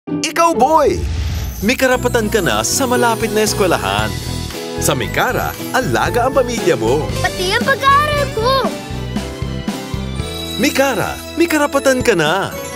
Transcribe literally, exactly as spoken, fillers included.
Ikaw, boy! May karapatan ka na sa malapit na eskwelahan. Sa Mikara, alaga ang pamilya mo. Pati ang pag-aaral ko! Mikara, may karapatan ka na.